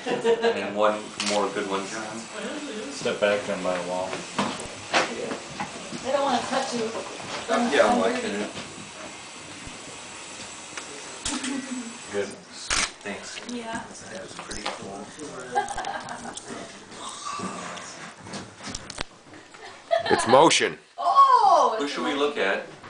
And one more good one, John. Step back then by the wall. I don't want to touch you. Yeah, I'm liking it. Good. Thanks. Yeah. That was pretty cool. It's motion. Oh! Who should we look at?